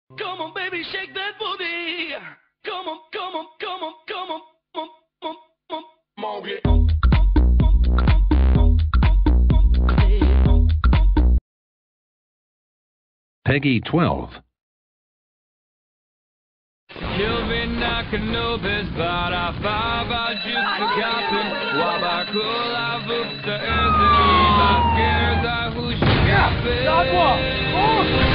Come on, baby, shake that booty. Come on, come on, come on, come on, Mowgli. Peggy 12. Kilvina Canobis, Bara Fava, Jukta Kapin, Wabakula, Vupta, Erzini, Baskerza, Hushkapin.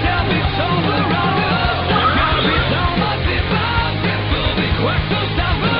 Stop